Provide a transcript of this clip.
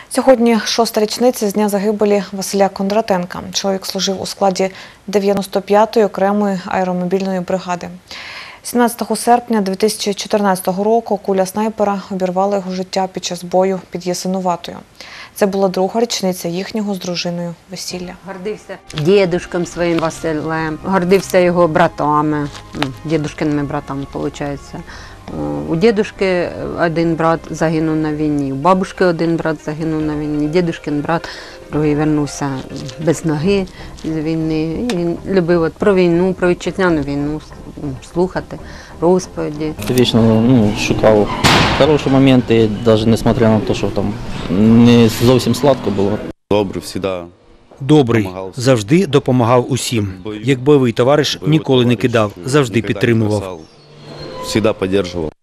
Сьогодні 6-та річниця з дня загибелі Василя Кондратенка. Чоловік служив у складі 95-ї окремої аеромобільної бригади. 17 серпня 2014 року куля снайпера обірвала його життя під час бою під Ясинуватою. Це була друга річниця їхнього з дружиною весілля. Гордився дідушком своїм Василем, гордився його братами, дідушкиними братами, виходить. У дідушки один брат загинув на війні, у бабушки один брат загинув на війні, дідушкин брат другий вернувся без ноги з війни. І він любив про війну, про вітчизняну війну слухати, розповіді. Вічно шукав хороші моменти, навіть несмотря на те, що там не зовсім сладко було. Добрий, завжди. Добрий, завжди допомагав усім. Як бойовий товариш ніколи не кидав, завжди підтримував. Завжди підтримував.